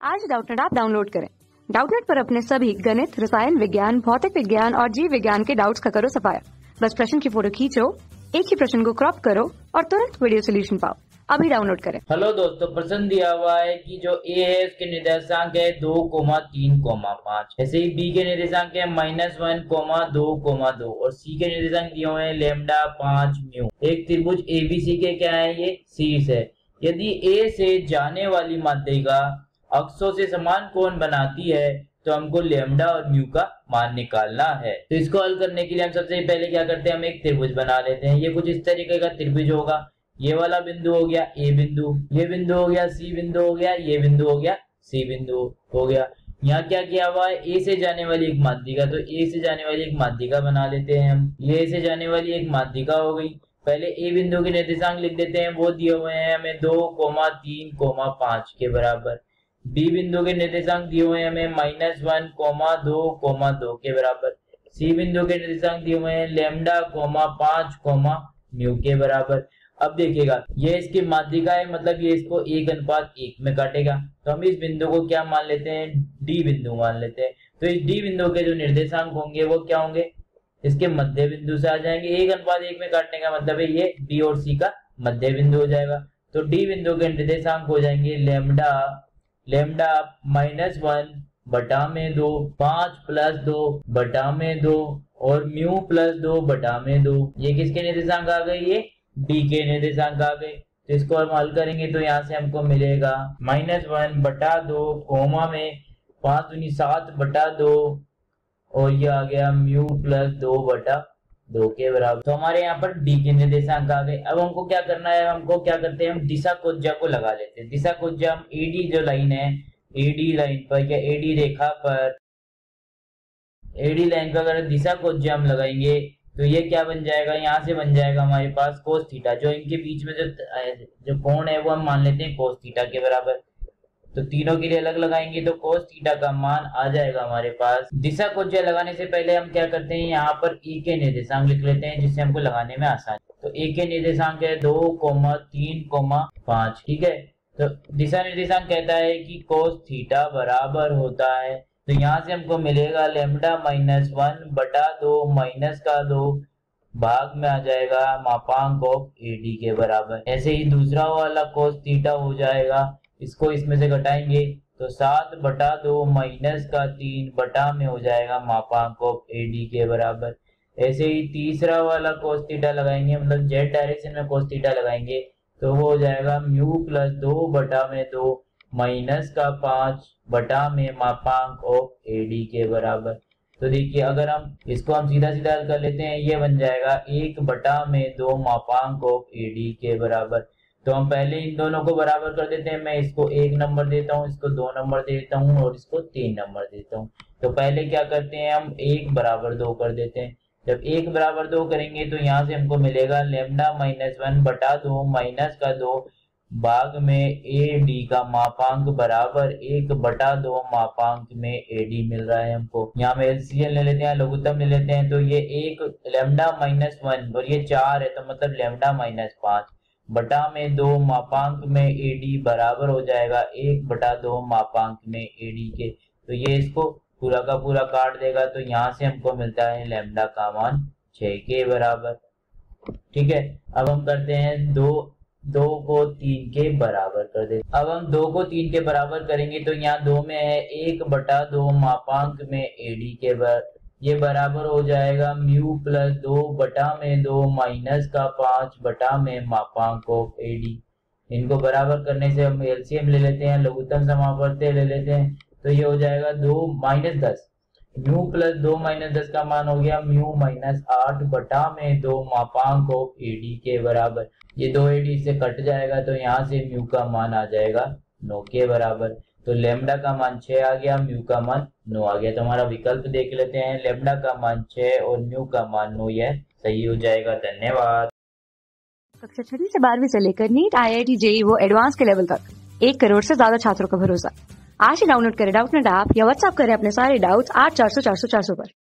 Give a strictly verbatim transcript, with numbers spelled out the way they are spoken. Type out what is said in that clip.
आज Doubtnut app download करें। डाउटनेट पर अपने सभी गणित, रसायन विज्ञान, भौतिक विज्ञान और जीव विज्ञान के डाउट्स का करो सफाया। बस प्रश्न की फोटो खींचो, एक ही प्रश्न को क्रॉप करो और तुरंत वीडियो सोल्यूशन पाओ। अभी डाउनलोड करें। हेलो दोस्तों, प्रश्न दिया हुआ है कि जो ए है उसके निर्देशांक है दो कोमा तीन कोमा पाँच। ऐसे ही बी के निर्देशांक है माइनस वन कोमा दो कोमा दो और सी के निर्देशांक दिए हुए हैं लेमडा पाँच म्यू। एक त्रिभुज एबीसी के क्या है, ये शीर्ष है। यदि ए से जाने वाली माध्यिका अक्षों से समान कोण बनाती है तो हमको लेमडा और म्यू का मान निकालना है। तो इसको हल करने के लिए हम सबसे पहले क्या करते हैं, हम एक त्रिभुज बना लेते हैं। ये कुछ इस तरीके का त्रिभुज होगा। ये वाला बिंदु हो गया ए बिंदु, ये बिंदु हो गया सी बिंदु हो गया, ये बिंदु हो गया सी बिंदु हो गया। यहाँ क्या किया हुआ है, ए से जाने वाली एक माध्यिका, तो ए से जाने वाली एक माध्यिका बना लेते हैं हम। ये से जाने वाली एक माध्यिका हो गई। पहले ए बिंदु के निर्देशांक लिख देते हैं, वो दिए हुए हैं हमें दो कोमा तीन कोमा पांच के बराबर। बी बिंदु के निर्देशांक दिए हुए हैं हमें माइनस वन कोमा दो कोमा दो के बराबर। सी बिंदु के निर्देशांक दिए हुए हैं लेमडा कोमा पांच कोमा म्यू के बराबर। अब देखिएगा, ये इसकी माध्यिका है, मतलब ये इसको एक अनुपात एक में काटेगा। तो हम इस बिंदु को क्या मान लेते हैं, डी बिंदु मान लेते हैं। तो इस डी बिंदु के जो निर्देशांक होंगे वो क्या होंगे, इसके मध्य बिंदु से आ जाएंगे। एक अनुपात एक में काटने का मतलब है ये डी और सी का मध्य बिंदु हो जाएगा। तो डी बिंदु के निर्देशांक हो जाएंगे लेमडा लेमडा माइनस वन बटा में दो, पांच प्लस दो बटा में दो और म्यू प्लस दो बटा में दो। ये किसके निर्देशांक आ गए, ये डी के निर्देशांक आ गए। तो इसको हम हल करेंगे तो यहाँ से हमको मिलेगा माइनस वन बटा दो कोमा में पांच दूनी सात बटा दो और ये आ गया म्यू प्लस दो बटा दो के बराबर। तो हमारे यहाँ पर डी के निर्देशांक आ गए। अब हमको क्या करना है, हमको क्या करते हैं, हम दिशा कोज्जा को लगा लेते हैं। दिशा कोज्जा हम एडी जो लाइन है, एडी लाइन पर या एडी रेखा पर, एडी लाइन पर अगर दिशा कोज्जा हम लगाएंगे तो ये क्या बन जाएगा, यहाँ से बन जाएगा हमारे पास कोस थीटा। जो इनके बीच में जो जो कोण है वो हम मान लेते हैं कोस थीटा के बराबर। तो तीनों के लिए अलग लगाएंगे तो कोस थीटा का मान आ जाएगा हमारे पास। दिशा कोज्जा लगाने से पहले हम क्या करते हैं, यहाँ पर ए के निर्देशांक लिख लेते हैं जिससे हमको लगाने में आसानी। तो ए के निर्देशांक है दो कोमा तीन कोमा पांच, ठीक है। तो दिशा निर्देशांक कहता है कि कोस थीटा बराबर होता है, तो यहाँ से हमको मिलेगा लेमडा माइनस वन बटा दो माइनस का दो भाग में आ जाएगा मापांक ऑफ एडी के बराबर। ऐसे ही दूसरा वाला कोस थीटा हो जाएगा, इसको इसमें से घटाएंगे तो सात बटा दो माइनस का तीन बटा में हो जाएगा मापांक ऑफ एडी के बराबर। ऐसे ही तीसरा वाला कोस थीटा लगाएंगे, मतलब जेड डायरेक्शन में कोस थीटा लगाएंगे तो वो हो जाएगा म्यू प्लस दो बटा में दो माइनस का पांच बटा में मापांक ऑफ एडी के बराबर। तो देखिए, अगर हम इसको हम सीधा सीधा हल कर लेते हैं, ये बन जाएगा एक बटा में दो मापांक ऑफ एडी के बराबर। तो हम पहले इन दोनों को बराबर कर देते हैं। मैं इसको एक नंबर देता हूँ, इसको दो नंबर देता हूँ और इसको तीन नंबर देता हूँ। तो पहले क्या करते हैं, हम एक बराबर दो कर देते हैं। जब एक बराबर दो करेंगे तो यहाँ से हमको मिलेगा लेमडा माइनस वन बटा दो माइनस का दो भाग में ए डी का मापांक बराबर एक बटा दो मापांक में एडी मिल रहा है हमको। यहाँ में एलसीएम ले लेते हैं, लघुत्तम ले लेते हैं। तो ये एक लेमडा माइनस वन और ये चार है, तो मतलब लेमडा माइनस पांच बटा में दो मापांक में एडी बराबर हो जाएगा एक बटा दो मापांक में एडी के। तो ये इसको पूरा का पूरा काट देगा, तो यहाँ से हमको मिलता है लेमडा का मान छह के बराबर, ठीक है। अब हम करते हैं दो दो को तीन के बराबर कर दे। अब हम दो को तीन के बराबर करेंगे तो यहाँ दो में है एक बटा दो मापांक में एडी के बराबर, ये बराबर हो जाएगा म्यू प्लस दो बटा में दो माइनस का पांच बटा में मापांक ऑफ एडी। इनको बराबर करने से हम एलसीएम ले लेते हैं, लघुत्तम समावर्ती ले लेते हैं। तो ये हो जाएगा दो माइनस दस, म्यू प्लस दो माइनस दस का मान हो गया म्यू माइनस आठ बटा में दो मापांक ऑफ एडी के बराबर। ये दो एडी से कट जाएगा तो यहाँ से म्यू का मान आ जाएगा नौ के बराबर। तो लेमडा का मान छह आ गया, म्यू का मान नौ आ गया। तो हमारा विकल्प देख लेते हैं, लेमडा का मान छह और म्यू का मान नौ, यह सही हो जाएगा। धन्यवाद। कक्षा छठी से बारहवीं से लेकर NEET, I I T, JEE वो एडवांस के लेवल तक एक करोड़ से ज्यादा छात्रों का भरोसा। आज ही डाउनलोड करें डाउटनेट ऐप या व्हाट्सएप करें अपने सारे डाउट्स आठ चार सौ चार सौ चार सौ पर।